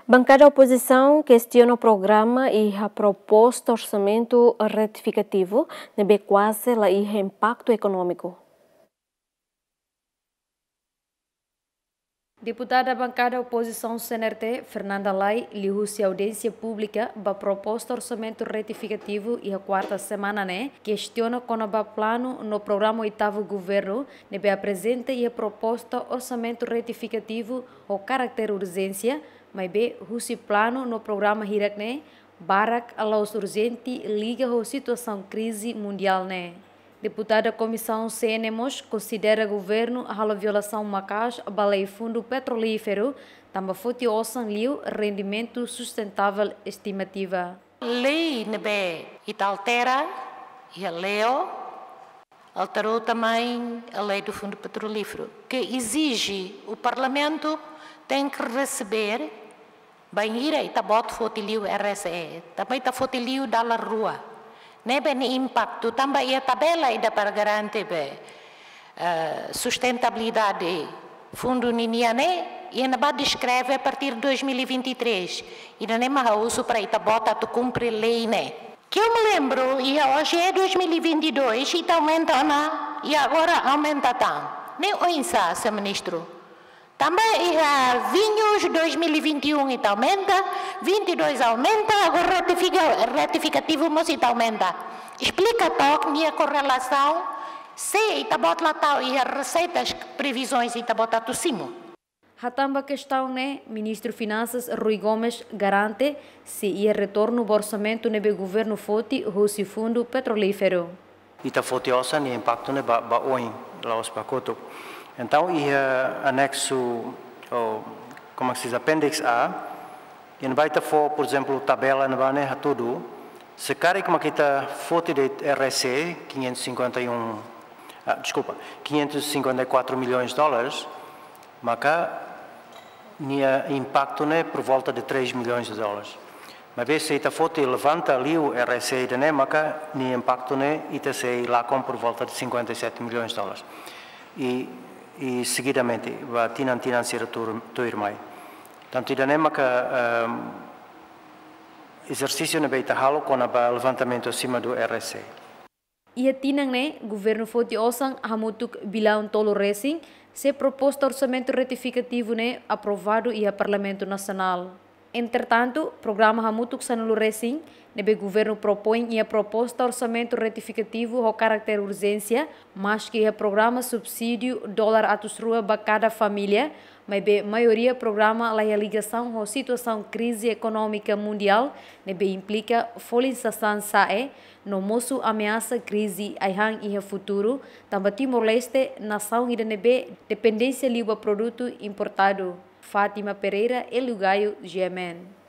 Bancada oposição questiona o programa e a proposta orçamento retificativo, nebe quase lá e impacto econômico. Deputada bancada oposição CNRT, Fernanda Lai, liu-se audiência pública para proposta orçamento retificativo e a quarta semana, questiona quando o plano no programa oitavo governo, nebe apresenta e a proposta orçamento retificativo o caráter urgência, mas be husi plano no programa hirakne, barak alaus urgente liga a situação crise mundial, Deputada Comissão CNMOS considera governo a violação macas a balei fundo petrolífero, também foi osan liu rendimento sustentável estimativa. Lei nebe it altera e a leo alterou também a lei do fundo petrolífero, que exige o Parlamento tem que receber bem ir e tá bot fotiliu RSE, também tá fotiliu da la rua. Nebe ni impacto também a tabela ainda para garantir sustentabilidade fundo niniane e ainda descreve a partir de 2023 e não é mais uso para ita bota tu cumprir lei que eu me lembro e hoje é 2022 e tá aumentando e agora aumenta tão nem o insa se ministro também vinhos 2021 e aumenta, 22 aumenta, agora retificativo mas e aumenta. Explica toque a correlação se está bota lá tal e as receitas, previsões e está bota tu cimo. Hatamba questão Ministro Finanças Rui Gomes garante se ia retorno do orçamento nebe governo foti o fundo petrolífero. Ita foti osa ni impacto ne ba oin lá os pacoto. Então, e anexo, como se diz, apêndice A, e vai ter, por exemplo, tabela, não vai ter tudo. Se cara como que está foto de RSE, 554 milhões de dólares, mas cá, tinha impacto por volta de 3 milhões de dólares. Mas vê se esta foto levanta ali o RSE, mas cá, tinha impacto e se lá com por volta de 57 milhões de dólares. E seguidamente vai financiar o irmão. Tanto ainda não que exercício não vai estar com o levantamento acima do RSE. E a tinang governo foti osang hamutuk bilaun tolo racing se proposta orçamento retificativo aprovado e a Parlamento Nacional. Entretanto, programa hamutuk sanulu racing nebe governo propõe e a proposta orçamento retificativo o caráter urgência, mas que a programa subsídio dólar atus rua para cada família, mas be maioria programa lá a ligação com a situação crise econômica mundial, nebe implica folização sae, no moço ameaça crise aihan e a futuro, também Timor-Leste, nação ida nebe dependência liba produto importado. Fátima Pereira, El Lugaio, GMN.